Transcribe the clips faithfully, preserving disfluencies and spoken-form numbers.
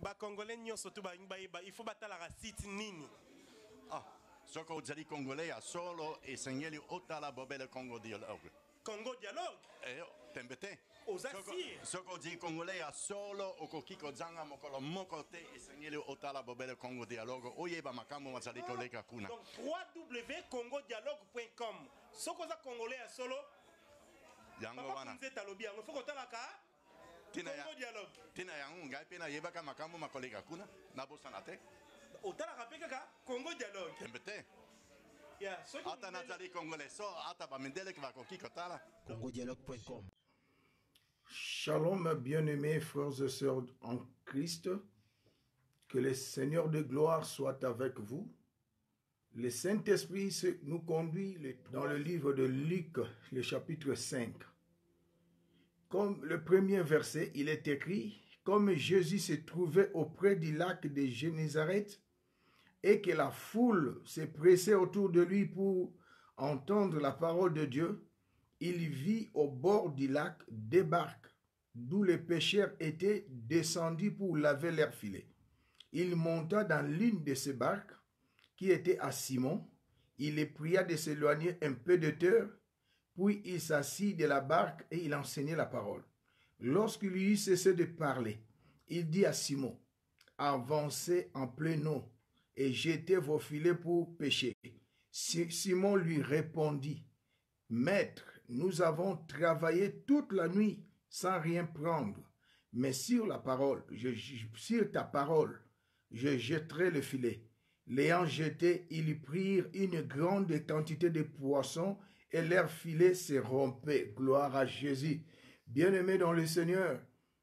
ba congolais nyonso tu ba ba il faut batala la site nini. Ah, soko ozali congolais a solo e sengeli otala bobele Congo dialogue. Congo dialogue. Eh, tembete. Osasi. Soko ozali congolais a solo okokiko zanga mokolo moko te e sengeli otala bobele Congo dialogue. Oyeba makambo mazali koleka kuna. Donc w w w point congo dialogue point com. Soko za congolais a solo. Yango wana. Nzeta lobi yango faut kotala ka. Tina ya, dialogue. Tina yango ngai pe na yeba ka makambo makoleka kuna na bosana te. Otala kapeka ka Congo dialogue. Tembete. Ya, so ata nazali congolais so ata ba mendele ki bakoki kotala. congo dialogue point com. Shalom, bien-aimés frères et sœurs en Christ. Que le Seigneur de gloire soit avec vous. Le Saint-Esprit nous conduit dans le livre de Luc, le chapitre cinq. Comme le premier verset, il est écrit, comme Jésus se trouvait auprès du lac de Génézareth et que la foule se pressait autour de lui pour entendre la parole de Dieu, il vit au bord du lac des barques, d'où les pêcheurs étaient descendus pour laver leurs filets. Il monta dans l'une de ces barques, qui était à Simon. Il les pria de s'éloigner un peu de terre, puis il s'assit de la barque et il enseignait la parole. Lorsqu'il eut cessé de parler, il dit à Simon, « Avancez en pleine eau et jetez vos filets pour pêcher. » Simon lui répondit, « Maître, nous avons travaillé toute la nuit sans rien prendre, mais sur la parole, je, sur ta parole, je jetterai le filet. » L'ayant jeté, ils prirent une grande quantité de poissons et leur filet se rompait. Gloire à Jésus. Bien-aimés dans le Seigneur,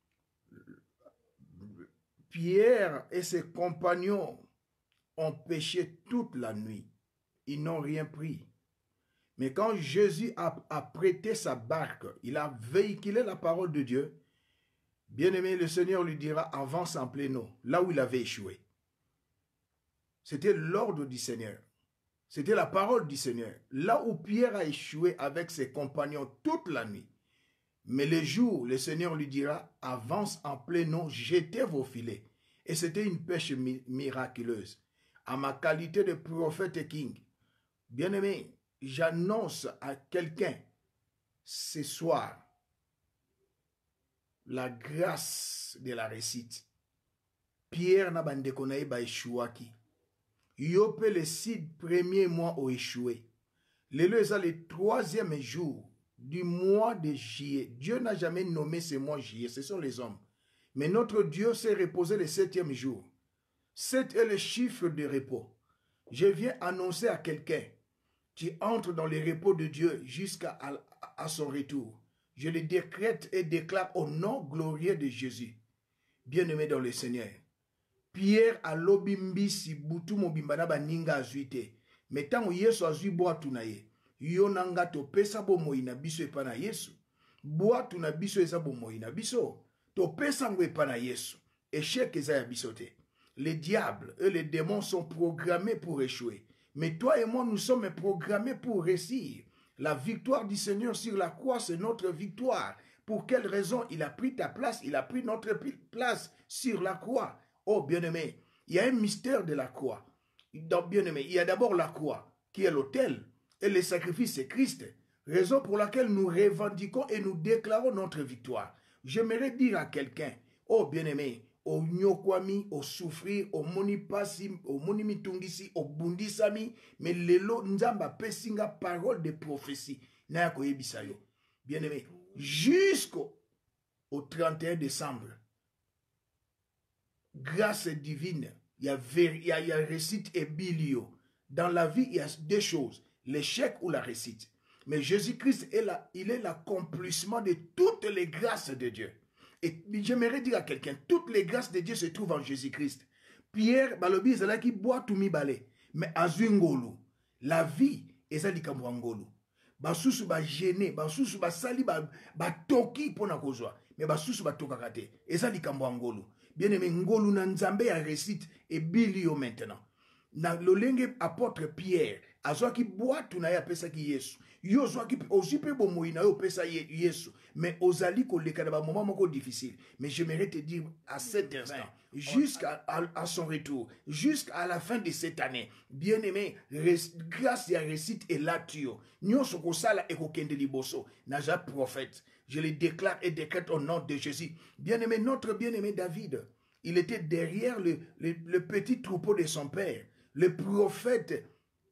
Pierre et ses compagnons ont pêché toute la nuit. Ils n'ont rien pris. Mais quand Jésus a, a prêté sa barque, il a véhiculé la parole de Dieu, bien-aimé, le Seigneur lui dira, avance en pleine eau, là où il avait échoué. C'était l'ordre du Seigneur. C'était la parole du Seigneur. Là où Pierre a échoué avec ses compagnons toute la nuit. Mais le jour, le Seigneur lui dira, avance en pleine eau, jetez vos filets. Et c'était une pêche mi miraculeuse. À ma qualité de prophète king, bien-aimé, j'annonce à quelqu'un ce soir la grâce de la réussite. Pierre n'a pas de échoué. Yope les six premiers mois ont échoué. Le le troisième jour du mois de juillet. Dieu n'a jamais nommé ce mois juillet, ce sont les hommes. Mais notre Dieu s'est reposé le septième jour. Sept est le chiffre de repos. Je viens annoncer à quelqu'un, tu entres dans le repos de Dieu jusqu'à à, à son retour. Je le décrète et déclare au nom glorieux de Jésus. Bien-aimé dans le Seigneur. Pierre a lobimbisi butu mobimbana baninga azuite. Mais tant Yesu azui boatu na ye. Yo nanga to pesa bo moina biso epa na Yesu. Boatu na biso eza bo moina biso. To pesa ngwe epa na Yesu. Échec eza ya biso te. Les diables et les démons sont programmés pour échouer. Mais toi et moi, nous sommes programmés pour réussir. La victoire du Seigneur sur la croix, c'est notre victoire. Pour quelle raison? Il a pris ta place, il a pris notre place sur la croix. Oh, bien-aimé, il y a un mystère de la croix. Donc, bien-aimé, il y a d'abord la croix, qui est l'autel, et le sacrifice, c'est Christ. Raison pour laquelle nous revendiquons et nous déclarons notre victoire. J'aimerais dire à quelqu'un, oh, bien-aimé, au nyokwami, au souffrir, au moni pasi, au moni mitungisi, au bundisami, mais lelo nzamba pesinga parole de prophétie. Naya koyebisayo. Bien-aimé, jusqu'au trente et un décembre, grâce divine, il y a, il y a, il y a réussite et bilio. Dans la vie, il y a deux choses, l'échec ou la réussite. Mais Jésus-Christ, est là, il est l'accomplissement de toutes les grâces de Dieu. Et j'aimerais dire à quelqu'un, toutes les grâces de Dieu se trouvent en Jésus-Christ. Pierre, balobi, ezala ki boit tout mi balé. Mais azungolo, la vie, ezali kamwangolo. Basusu ba gêné, basusu ba sali, ba, ba toki pona kozwa. Mais basusu ba tokakate, ezali kamwangolo. Bien aimé, ngolo na nzambe ya récite et bilio maintenant. Na lolenge apôtre Pierre, azwaki boîte na ye apesaki Yesu. Yo ozwaki ozwi mpe bomoi na yo opesa Yesu. Mais ozali koleka na ba moment moko difficile. Mais j'aimerais te dire à cet instant, jusqu'à à, à son retour, jusqu'à la fin de cette année, bien-aimé, grâce à récite et là tu yo. Nyonso kosala ekokende liboso. Naja prophète. Je le déclare et décrète au nom de Jésus. Bien-aimé, notre bien-aimé David, il était derrière le, le, le petit troupeau de son père. Le prophète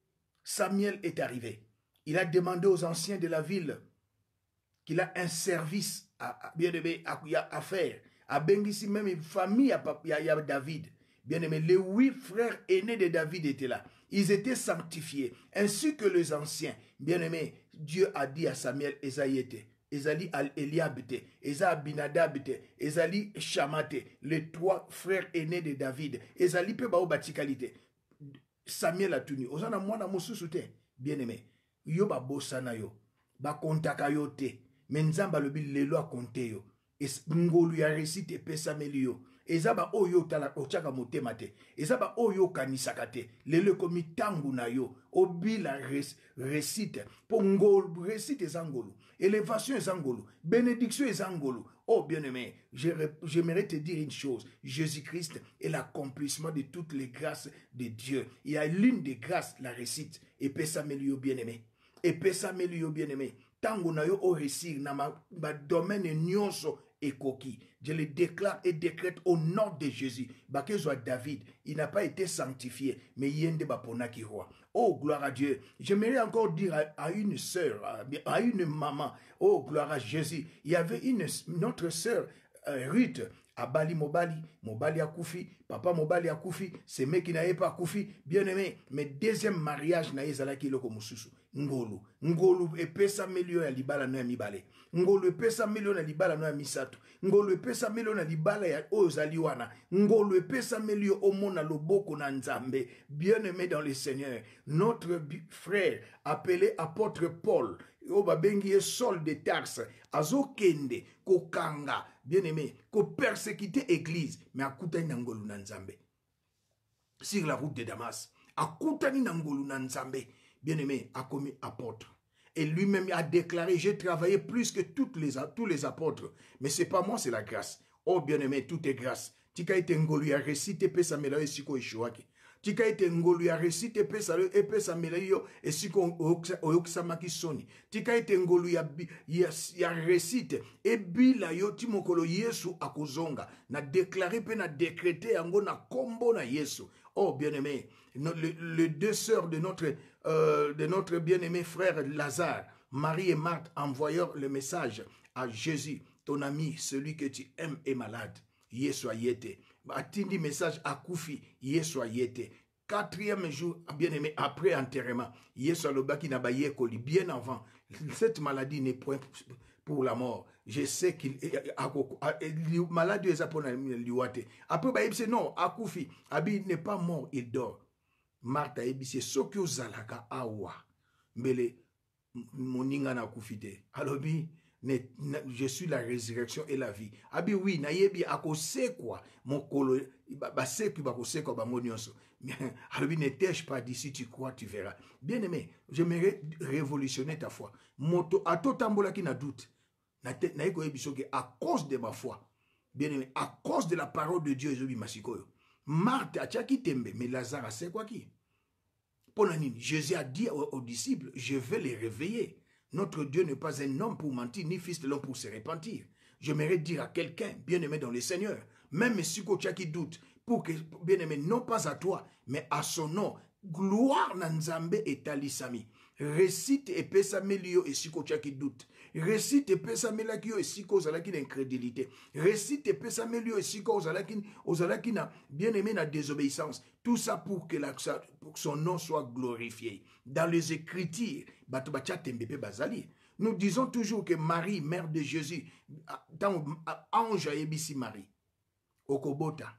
Samuel est arrivé. Il a demandé aux anciens de la ville qu'il a un service à, à, bien-aimé, à, à faire. À Bengisi, même une famille à, à, à David. Bien-aimé, les huit frères aînés de David étaient là. Ils étaient sanctifiés, ainsi que les anciens. Bien-aimé, Dieu a dit à Samuel, Esaïe était. Ezali Eliabte, Eza Abinadabte, Ezali Chamate, les trois frères aînés de David. Ezali pe bao batikalite. Samuel a tenu. Ozana mwana mosusu te. Bien aimé. Yo ba bosana yo. Ba kontaka yo te. Menzamba lobi lelo a konte yo. Es ngolu ya resite pesa melio. Eza ba oyo tala ochaka motema te. Eza ba oyo kanisaka te. Lelo komi tangu na yo. Obila res, resite. Po ngolu resite zangolu. Élévation est angolo. Bénédiction est angolo. Oh bien-aimé, j'aimerais te dire une chose. Jésus-Christ est l'accomplissement de toutes les grâces de Dieu. Il y a l'une des grâces, la récite. Et pesa melio bien-aimé. Et pesa melio bien-aimé. Tango na yo o récire na ma, ma domaine nyonso et coquille. Je le déclare et décrète au nom de Jésus. Bakezwa David, il n'a pas été sanctifié, mais yende bapona ki roi. Oh, gloire à Dieu. J'aimerais encore dire à, à une sœur, à, à une maman, oh, gloire à Jésus. Il y avait une, notre sœur, euh, Ruth, à Bali Mobali, Mobali a Koufi, papa Mobali a Koufi, c'est mec qui n'avait pas Koufi, bien aimé, mais deuxième mariage n'a ezalaki loko mususu, Ngolu, Ngolu et pesa melio ya libala no ya mibale, Ngolu et pesa melio na libala no ya misato, Ngolu et pesa melio na libala ya ozaliwana, Ngolu et pesa melio omona loboko na nzambe, bien aimé dans le Seigneur, notre frère appelé apôtre Paul, Oba bengi Saul de Tarse, azokende kokanga, bien aimé, ko persécuter église, mais akutani nangolu nanzambe. Sur la route de Damas, akutani nangolu nanzambe, bien aimé, a commis apôtre. Et lui-même a déclaré, j'ai travaillé plus que toutes les, tous les apôtres, mais c'est pas moi, c'est la grâce. Oh bien aimé, tout est grâce. Tika ite ngolu ya resite pesa mela esiko ishuaki. Tika ite ngolu ya resite pesa e pesa mela yo esiko oyoksamaki soni. Tika ite ngolu ya ya, ya resite e bila yo timokolo Yesu akozonga na déclarer pe na décréter yango na kombo na Yesu. Oh bien-aimé, les le deux sœurs de notre euh, de notre bien-aimé frère Lazare, Marie et Marthe envoyèrent le message à Jésus, ton ami, celui que tu aimes est malade. Yesu ayete. Atindi message à Koufi, Yesu ayete. Quatrième jour, bien aimé, après enterrement, Yesu alobaki na baye koli, bien avant. Cette maladie n'est point pour la mort. Je sais qu'il maladie est pour liwate. Après baye c'est non, Akoufi, abi n'est pas mort, il dort. Martha ebisi sokyo zalaka awa. Mbele moninga na kufite. Alobi Ne, ne, je suis la résurrection et la vie. Abi oui, na yebi akose quoi. Mon kolo, ba se ki ba kose quoi ba monionso. Abi ne t'ai-je pas dit, si tu crois, tu verras. Bien aimé, j'aimerais révolutionner ta foi. Moto ato tambola ki na doute. Na te na yeko yebi soke à cause de ma foi. Bien aimé, à cause de la parole de Dieu, je bi masikoyo. Marthe a tchaki tembe, mais Lazare c'est quoi qui? Ponanini, Jésus a dit aux, aux disciples, je vais les réveiller. Notre Dieu n'est pas un homme pour mentir, ni fils de l'homme pour se repentir. J'aimerais dire à quelqu'un, bien-aimé dans le Seigneur, même si tu as qui doute, pour que, bien-aimé, non pas à toi, mais à son nom, gloire Nanzambe et Talisami. Récite et pesa melio et si tu as qui doute. Récite et pesa melakio et si tu as qui d'incrédulité. Récite et pesa melio et si tu as qui bien-aimé na désobéissance. Tout ça pour que, la, pour que son nom soit glorifié. Dans les Écritures, nous disons toujours que Marie, mère de Jésus, dans ange a ebisi Marie, okobota.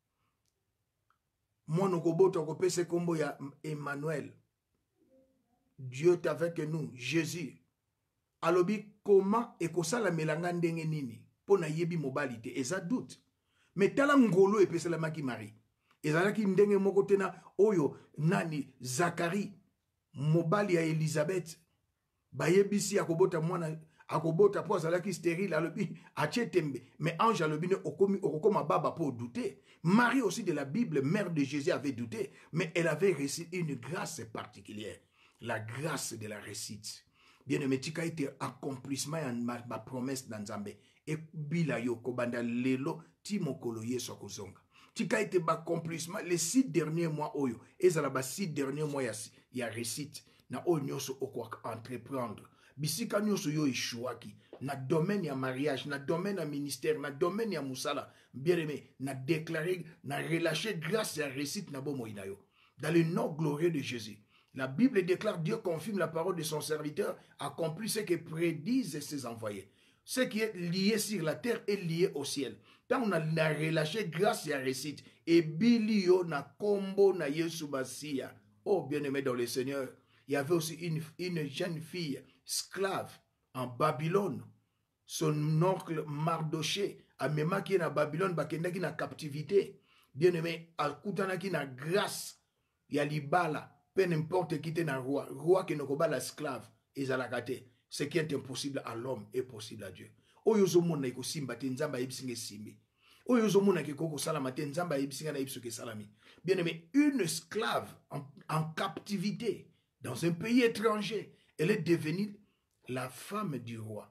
Mon okobota okopese kombo ya Emmanuel. Dieu est avec nous, Jésus. Alobi comment ekosala melanga ndenge nini pona yebi mobilité eza doute. Mais tala ngolo epese la maki Marie. Ezalaki ndenge moko tena oyo nani Zacharie mobali ya Elizabeth bayebisi akobota mwana akobota po azalaki stérile alobi atie tembe mais ange alobi ne okomi okokoma baba pour douter. Marie aussi de la Bible, mère de Jésus, avait douté, mais elle avait reçu une grâce particulière, la grâce de la réussite. Bien-aimé, tika été accomplissement ya ma, ma promesse dans Nzambe et bila yo kobanda lelo ti mokolo yeso kozonga. Tika été ba accomplissement les six derniers mois oyo ezala ba six derniers mois ya ya réussite na oyo nyonso okwa entreprendre. Bisika nyonso yo ishuaki na domaine ya mariage, na domaine ya ministère, na domaine ya musala, bien aimé, na déclaré, na relâché grâce à réussite na bomo inayo. Dans le nom glorieux de Jésus, la Bible déclare Dieu confirme la parole de son serviteur, accomplit ce que prédisent ses envoyés. Ce qui est lié sur la terre est lié au ciel. Tant on a relâché grâce à réussite, et bilio na combo na Yesu Masia. Oh bien aimé dans le Seigneur, il y avait aussi une, une jeune fille esclave en Babylone. Son oncle Mardoché a même qui est en Babylone, bakenda qui na captivité. Bien aimé, al kutana qui na grâce, ya libala, peu n'importe qui était na roi, roi qui ne koba l'esclave, ezalakate. Ce qui est impossible à l'homme est possible à Dieu. Oyo zomona iko simba te nzamba yebsinge simbi. Oyo zomona ke koko salama te nzamba yebsinga na yebsuke salami. Bien aimé, une esclave en, en captivité dans un pays étranger, elle est devenue la femme du roi.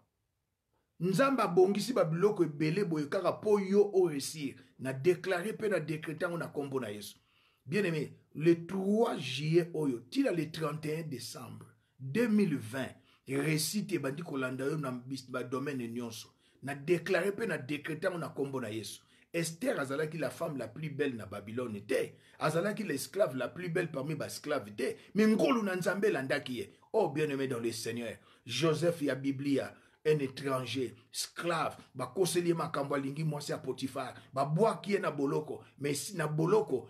Nzamba bongisi ba biloko ebele boye kaka po yo o réussir na déclarer pe na décréter on a kombo na Yesu. Bien aimé, le trois juillet oyo tila le trente et un décembre deux mille vingt récite bandi kolanda yo na ba domaine nyonso na déclarer pe na décréter on a kombo na Yesu. Esther azalaki la femme la plus belle na Babylone te, azalaki l'esclave la plus belle parmi ba esclaves te, mais ngolu na Nzambe landaki ye. Oh bien-aimé dans le Seigneur, Joseph ya Biblia, un étranger, esclave, ba koseli makambo lingi mwasi ya Potifar, ba boaki na boloko, mais si na boloko,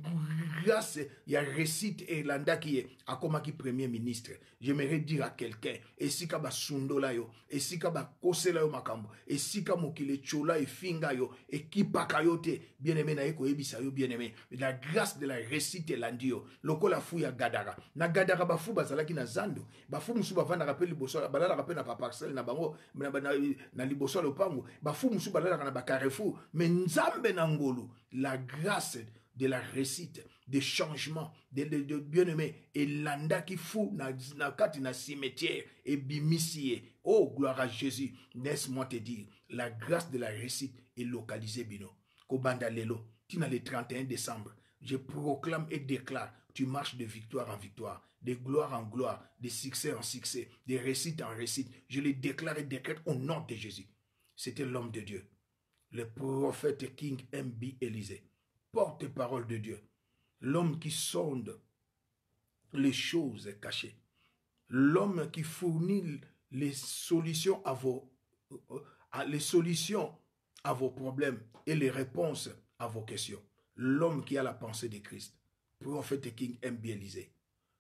grâce ya récite et landaki ye, akomaki premier ministre. J'aimerais dire à quelqu'un, esika ba sundola yo, esika ba kosela yo makambo, esika mokile chola e finga yo, ekipaka yo te, bien-aimé na eko ebisa yo bien-aimé, la grâce de la récite landio, lokola fu ya gadara, na gadara ba fu bazalaki na zando, ba fu musu bavanda rappel liboso, balala rappel na pa parcelle na bango, na, na, na liboso lopango, ba fu musu balala na ba carrefour, mais nzambe na ngolu, la grâce de la réussite, de changement, de, de, de bien-aimé, et landa qui fou na, na kati na cimetière, et bimissier. Oh, gloire à Jésus. Laisse-moi te dire, la grâce de la réussite est localisée, bino. Kobanda lelo, tina le trente et un décembre, je proclame et déclare, tu marches de victoire en victoire, de gloire en gloire, de succès en succès, de réussite en réussite. Je le déclare et décrète au nom de Jésus. C'était l'homme de Dieu, le prophète King M B Élysée, porte-parole de Dieu, l'homme qui sonde les choses cachées, l'homme qui fournit les solutions à vos, les solutions à vos problèmes et les réponses à vos questions. L'homme qui a la pensée de Christ, prophète King M B Élysée.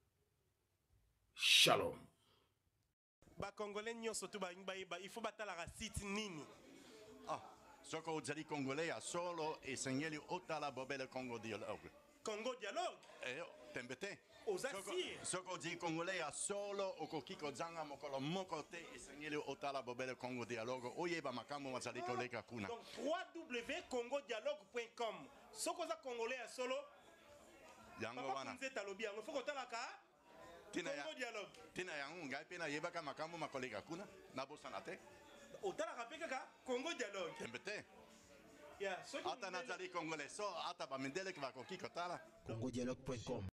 Shalom. Ba Congolais nyonso to ba ba il faut batala la site nini. Ah, soko ozali Congolais a solo e sengeli otala bobele Congo dialogue. Congo dialogue. Eh, tembete. Osasi. Soko ozali Congolais a solo okokiko zanga mokolo moko te e sengeli otala bobele Congo dialogue. Oyeba makambo mazali koleka kuna. Donc w w w point congo dialogue point com. Soko za Congolais a solo. Yango wana. Nzeta lobi yango foko talaka. Tina ya, Congo dialogue. tina yango ngai pena yebaka makambo makoleka kuna na bosana te. Otala kapeka Congo dialogue. Tembete. Ya, soki Ata nazali Congolais so ata ba mendele ki bakokiko tala. congo dialogue point com